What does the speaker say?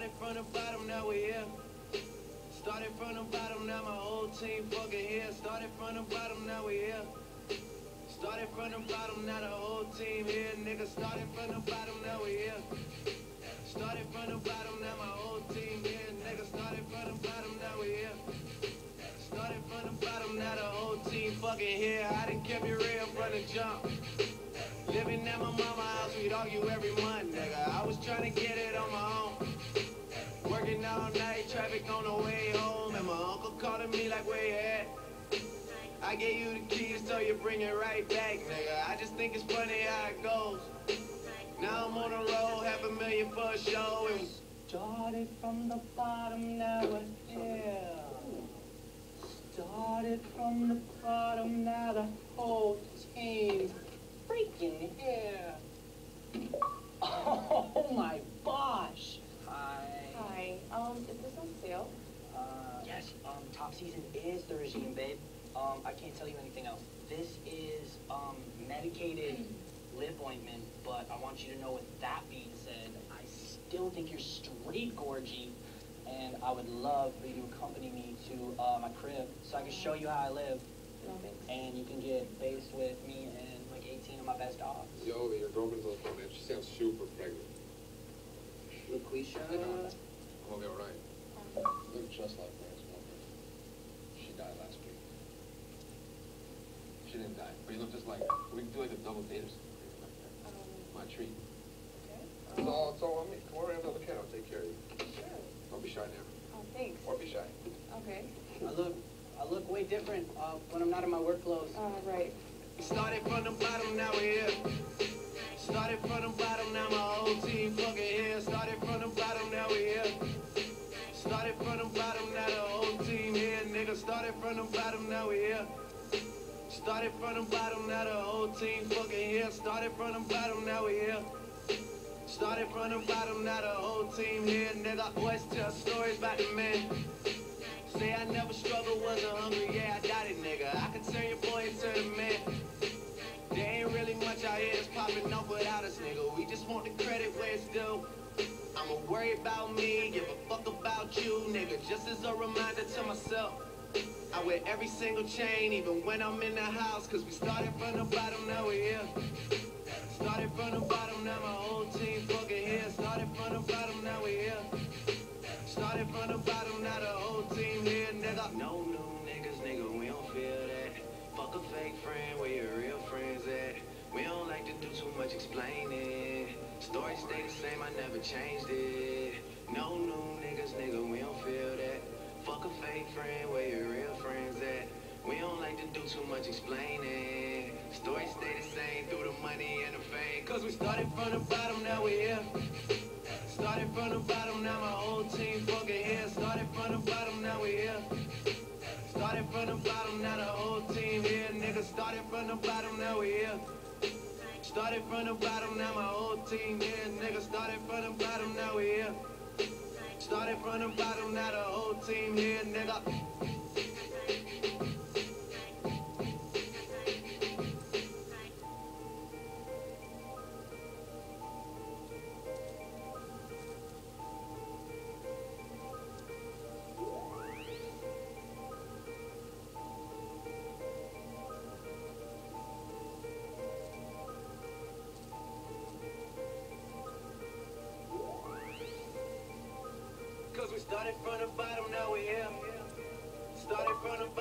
Started from the bottom, now we here. Started from the bottom, now my whole team fucking here. Started from the bottom, now we here. Started from the bottom, now the whole team here. Nigga, started from the bottom, now we here. Started from the bottom, now my whole team here. Nigga, started from the bottom, now we here. Started from the bottom, now the whole team fucking here. I done kept it real from the jump. Living at my mama's house, we'd argue every month, nigga. I was trying to get it on my own. Working all night, traffic on the way home. And my uncle calling me like, where you at? I gave you the keys, so you bring it right back, nigga. I just think it's funny how it goes. Now I'm on the road, $500,000 for a show. It was started from the bottom, now we're here. Started from the bottom, now the whole team's freaking here. Oh my gosh. Hi. Is this on sale? Yes, top season is the regime, babe. I can't tell you anything else. This is, medicated lip ointment, but I want you to know, with that being said, I still think you're straight gorgy, and I would love for you to accompany me to, my crib, so I can show you how I live. No, thanks. And you can get based with me and, like, 18 of my best dogs. Yo, your girlfriend's on the phone, man. She sounds super pregnant. LaQuisha? I'll be alright. Look just like Lance Walker. She died last week. She didn't die, but you look just like her. We can do like a double date or something. My treat. Okay. It's all on me. Come over and have another cat. I'll take care of you. Sure. Don't be shy now. Oh, thanks. Or be shy. Okay. I look way different, when I'm not in my work clothes. Right. Started from the bottom, now we're here. Started from the bottom, now my whole team fucking here. Started from the bottom, now we here. Started from the bottom, now the whole team here. Nigga, started from the bottom, now we here. Started from the bottom, now the whole team fucking here. Started from the bottom, now we here. Started from the bottom, now the whole team here. Nigga, boys tell stories about the man. Say I never struggled, wasn't hungry, yeah, I got it, nigga. I can turn your boy into the man. There ain't really much out here that's popping up without us, nigga. We just want the credit where it's due. I'ma worry about me, give a fuck about you, nigga. Just as a reminder to myself, I wear every single chain, even when I'm in the house. Cause we started from the bottom, now we here. Started from the bottom, now my whole team fucking here. Started from the bottom, now we here. Started from the bottom, now the whole team here, nigga. No new niggas, nigga, we don't feel that. Fuck a fake friend, where your real friends at? We don't like to do too much explaining. Story stay the same, I never changed it. No new niggas, nigga, we don't feel that. Fuck a fake friend, where your real friends at? We don't like to do too much explaining. Story stay the same through the money and the fame. Cause we started from the bottom, now we here. Started from the bottom, now my whole team fucking here. Started from the bottom, now we here. Started from the bottom, now the whole team here. Nigga, started from the bottom, now we here. Started from the bottom, now my whole team here. Nigga, started from the bottom, now we here. Started from the bottom, now the whole team here, nigga. Cause we started from the bottom, now we here. Started from the bottom.